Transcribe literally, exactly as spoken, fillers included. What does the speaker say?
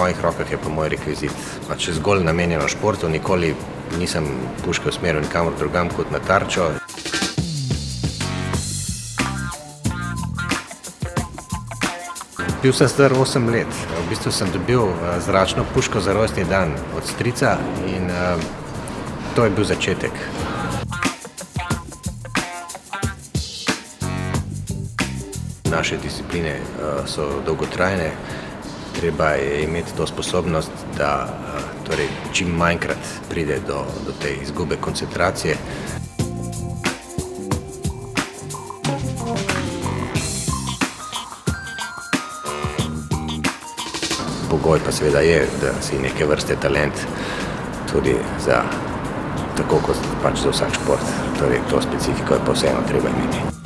mojih rokah je pa moj rekvizit. Pač zgolj namenjeno športu, nikoli nisem puške usmeril nikamor drugam kot na tarčo. Bil sem star osem let. V bistvu sem dobil zračno puško za rojstni dan od strica in uh, to je bil začetek. Naše discipline uh, so dolgotrajne. Treba je imeti to sposobnost, da uh, torej, čim manjkrat pride do, do te izgube koncentracije. Pogoj pa seveda je, da si neke vrste talent tudi za tako kot pač za vsak šport. Torej, to specifiko je pa vseeno treba imeti.